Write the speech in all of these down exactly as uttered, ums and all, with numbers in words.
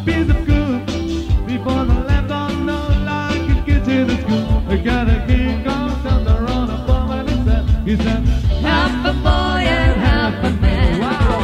piece of good before the left on no line could get to the school. I got a king on down the road above and he said, he said, half a boy and half a man. wow.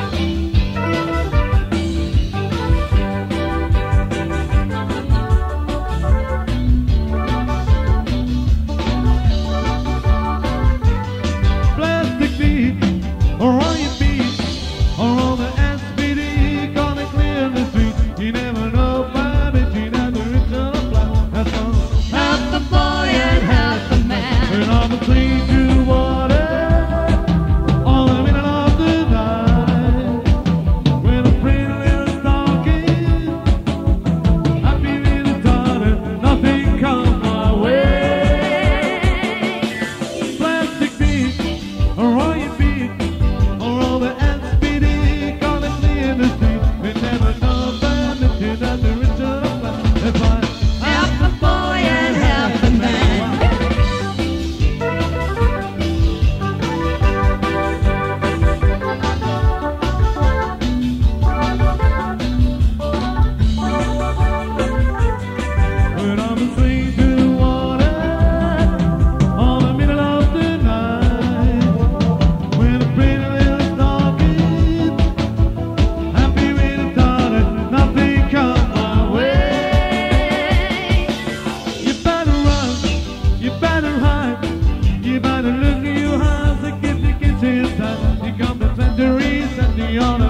Plastic feet, or on your feet, or on the S P D, gonna clear the street. You never know, baby, you never reach on a fly. That's all. Half a boy and half a man. And I'm between two waters, all the middle of the night. When a pretty little talking, happy little darling, nothing comes my way. Plastic feet, or on your feet, or on the S P D, gonna clear the street. We never know, baby, you never reach on a fly. That's why. Half a boy and half a man. When I'm between two waters, all the middle of the night. When a pretty little talking, happy with a darling, nothing comes my way. You better run, you better hide, you better look in your eyes and get the kids inside. You come the centuries and the honor.